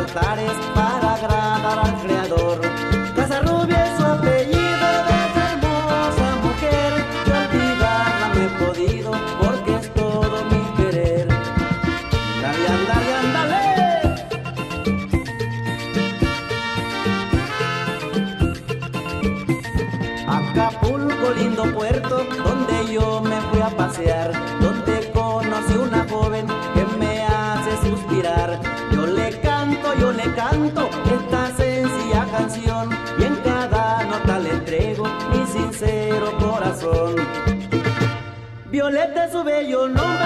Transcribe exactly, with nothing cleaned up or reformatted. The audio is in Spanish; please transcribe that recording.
altares para agradar al Creador. Casarrubia es su apellido de esa hermosa mujer, que olvidarla no he podido porque es todo mi querer. Dale, ándale, ándale. Acapulco, lindo puerto, donde yo me fui a pasear, donde conocí una joven que me hace suspirar. Yo le canto, yo le canto esta sencilla canción, y en cada nota le entrego mi sincero corazón. Violeta es su bello nombre,